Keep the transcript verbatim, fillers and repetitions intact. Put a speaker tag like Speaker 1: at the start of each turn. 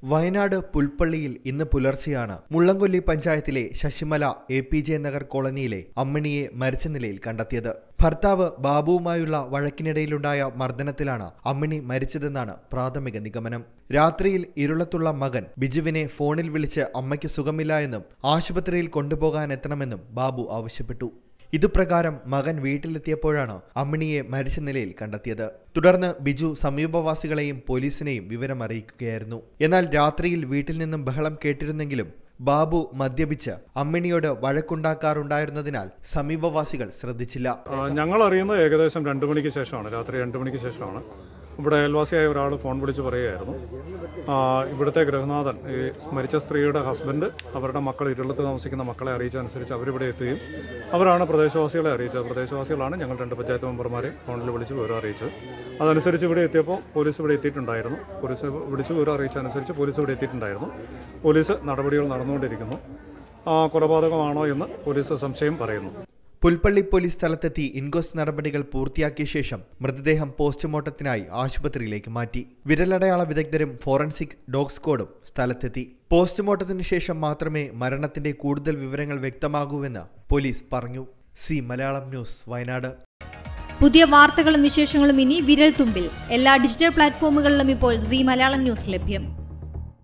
Speaker 1: വയനാട് പുൽപ്പള്ളിയിൽ ഇന്ന് പുലർച്ചെയാണ് മുള്ളംകൊല്ലി പഞ്ചായത്തിലെ Sasimala A P J Nagar കോളനിയിലെ അമ്മിണിയെ മരിച്ച നിലയിൽ കണ്ടെത്തിയത്. ഭർത്താവ് ബാബുവുമായുള്ള വഴക്കിനിടയിലുണ്ടായ മർദ്ദനത്തിലാണ് അമ്മിണി മരിച്ചതെന്നാണ് പ്രാഥമിക നിഗമനം. രാത്രിയിൽ ഇരുളത്തുള്ള മകൻ ബിജുവിനെ ഫോണിൽ വിളിച്ച് അമ്മയ്ക്ക് സുഖമില്ല എന്നും ആശുപത്രിയിൽ കൊണ്ടുപോകാനെത്തണമെന്നും ബാബു ആവശ്യപ്പെട്ടു. ഇതുപ്രകാരം മകൻ വീട്ടിലെത്തിയപ്പോഴാണ് അമ്മിണിയെ മരിച്ച നിലയിൽ കണ്ടെത്തിയത്. തുടർന്ന് ബിജു സമീപവാസികളെയും പോലീസിനെയും വിവരം അറിയിക്കുകയായിരുന്നു. എന്നാൽ രാത്രിയിൽ വീട്ടിൽ നിന്നും ബഹളം കേട്ടിരുന്നെങ്കിലും ബാബു മദ്യപിച്ച് അമ്മിണിയോട് വഴക്കുണ്ടാക്കാറുണ്ടായിരുന്നതിനാൽ സമീപവാസികൾ ശ്രദ്ധിച്ചില്ല.
Speaker 2: ഞങ്ങൾ അറിയുന്നത് ഏകദേശം രണ്ടു മണിക്ക് ശേഷമാണ്, രാത്രി രണ്ടു മണിക്ക് ശേഷമാണ്. ഇവിടെ അയൽവാസിയായ ഒരാൾ ഫോൺ വിളിച്ച് പറയുകയായിരുന്നു, ഇവിടുത്തെ ഗൃഹനാഥൻ, ഈ മരിച്ച സ്ത്രീയുടെ ഹസ്ബൻഡ് അവരുടെ മക്കൾ ഇരുളത്ത് താമസിക്കുന്ന മക്കളെ അറിയിച്ചതനുസരിച്ച് അവരിവിടെ എത്തുകയും അവരാണ് പ്രദേശവാസികളെ അറിയിച്ചത്. പ്രദേശവാസികളാണ് ഞങ്ങൾ രണ്ട് പഞ്ചായത്ത് മെമ്പർമാരെ ഫോണിൽ വിളിച്ച് വിവരം അറിയിച്ചത്. അതനുസരിച്ച് ഇവിടെ എത്തിയപ്പോൾ പോലീസ് ഇവിടെ എത്തിയിട്ടുണ്ടായിരുന്നു. പോലീസ് വിളിച്ച് വിവരം അറിയിച്ചതനുസരിച്ച് പോലീസ് ഇവിടെ എത്തിയിട്ടുണ്ടായിരുന്നു. പോലീസ് നടപടികൾ നടന്നുകൊണ്ടിരിക്കുന്നു. കൊലപാതകമാണോ എന്ന് പോലീസ് സംശയം പറയുന്നു.
Speaker 1: പുൽപ്പള്ളി പോലീസ് സ്ഥലത്തെത്തി ഇൻക്വസ്റ്റ് നടപടികൾ പൂർത്തിയാക്കിയ ശേഷം മൃതദേഹം പോസ്റ്റ്മോർട്ടത്തിനായി ആശുപത്രിയിലേക്ക് മാറ്റി. വിരലടയാള വിദഗ്ധരും ഫോറൻസിക് ഡോഗ് സ്ക്വാഡും സ്ഥലത്തെത്തി. പോസ്റ്റ്മോർട്ടത്തിന് ശേഷം മാത്രമേ മരണത്തിന്റെ കൂടുതൽ വിവരങ്ങൾ വ്യക്തമാകൂവെന്ന് പോലീസ് പറഞ്ഞു. C Malayalam news, Wayanad.
Speaker 3: പുതിയ വാർത്തകളും വിശേഷങ്ങളും ഇനി വിരൽ തുമ്പിൽ. എല്ലാ ഡിജിറ്റൽ പ്ലാറ്റ്ഫോമുകളിലും ഇപ്പോൾ സി മലയാളം ന്യൂസ് ലഭ്യം.